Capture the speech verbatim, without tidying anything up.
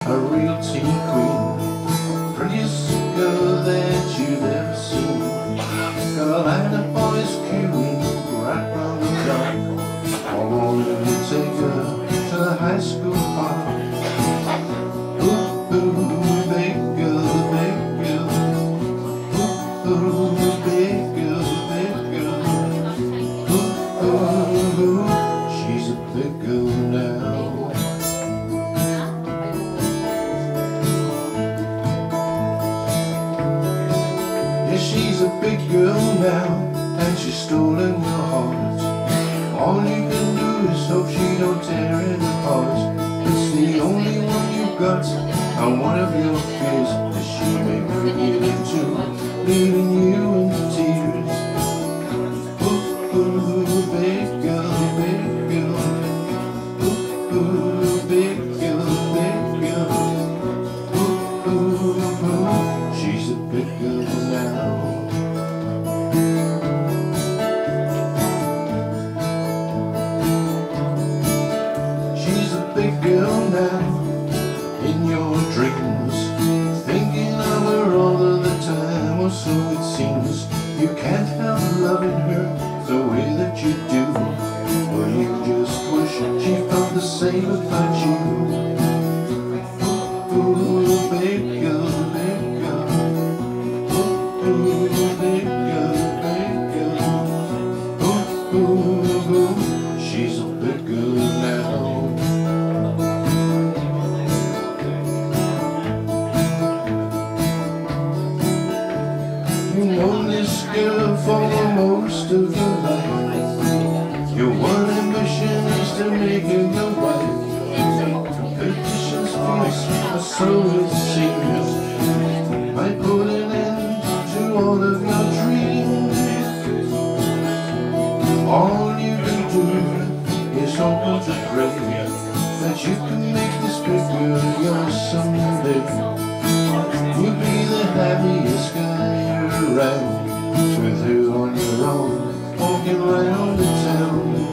a real teen queen, prettiest girl that you've ever seen. Got a line of boys queuing right round the block, all wanting to take her to the high school park. Ooh, ooh, big girl, big girl. Ooh, ooh, big girl, big girl. Ooh, ooh, ooh, she's a big girl now. She's a big girl now, and she's stolen your heart. All you can do is hope she don't tear it apart. It's the only one you've got, and one of your fears that she may bring you into, leaving you in tears. Ooh, ooh, big girl, big girl. Ooh, ooh, big girl, big girl. Ooh, ooh, ooh, she's a big girl now. Big girl now, in your dreams, thinking of her all of the time, or so it seems. You can't help loving her the way that you do, or you just wish she felt the same about you. Ooh, big girl, big girl. Ooh, big girl, big girl. Ooh, ooh, ooh, she's a big girl now. You've known this girl for most of your life. Your one ambition is to make her your wife. Competition's fierce, so it seems. Might put an end to all of your dreams. All you can do is hope and pray that you can make this big girl yours someday. You'll be the happiest guy around, with her on your own, walking around the town.